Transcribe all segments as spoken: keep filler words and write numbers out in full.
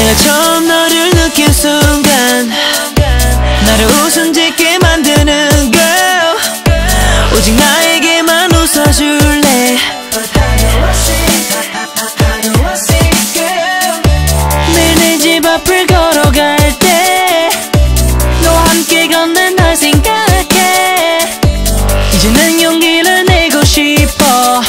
내가 처음 너를 느낀 순간 나를 웃음 짓게 만드는 girl 오직 나에게만 웃어줄래 매일 내 집 앞을 걸어갈 때 너와 함께 걷는 날 생각해 이제는 용기를 내고 싶어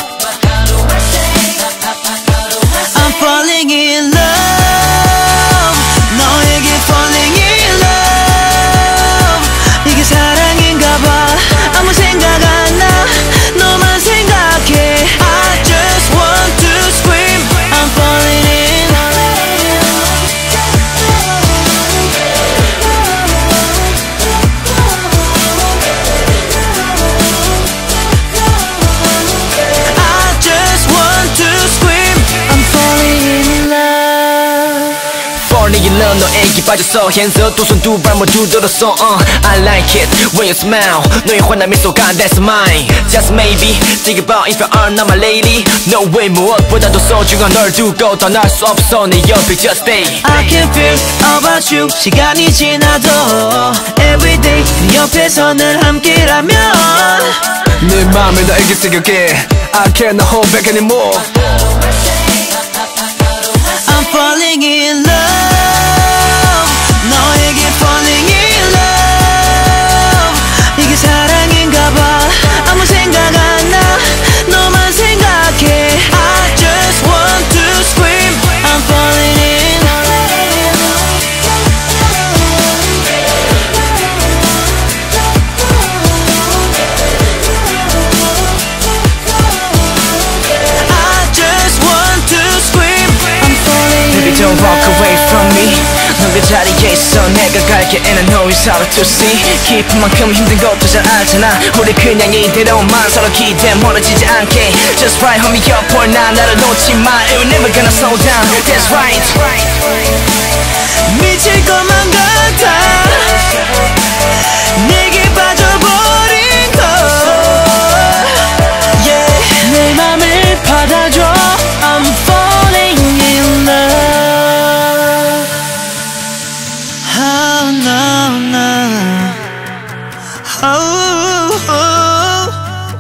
I'm falling in love 너에게 falling in love 이게 사랑인가봐 아무 생각 안 나 너만 생각해 I just want to scream I'm falling in I just want to scream I'm falling in love Falling in love 너에게 빠졌어 Hands up 두 손 두 발 모두 들었어 uh, I like it when you smile 너의 환한 미소가 that's mine Just maybe think about if you are not my lady No way 무엇보다도 소중한 널 두고 떠날 수 없어 내 옆에 just stay I can feel about you 시간이 지나도 Everyday 네 옆에서 늘 함께라면 내 맘을 너에게 새겨게 I cannot hold back anymore I'm falling in love 너에게 falling in love 이게 사랑인가봐 아무 생각 안 나 너만 생각해 I just want to scream I'm falling in I just want to scream I'm falling Baby in don't walk love away from me 넌 그 자리에 있어 내가 갈게 and I know it's hard to see 깊은 만큼 힘든 것도 잘 알잖아 우리 그냥 이대로만 서로 기대 멀어지지 않게 Just right hold me up for now 나를 놓지 마 It will never gonna slow down That's right 미칠 것만 같아 내게 빠져버린 걸 yeah. 내 맘을 받아줘 I'm falling in love Oh no no Oh, oh.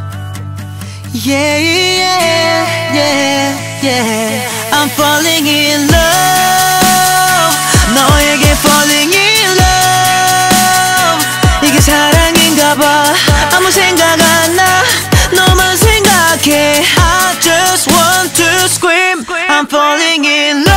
Yeah yeah yeah yeah I'm falling in love 너에게 falling in love 이게 사랑인가봐 아무 생각 안 나 너만 생각해 I just want to scream I'm falling in love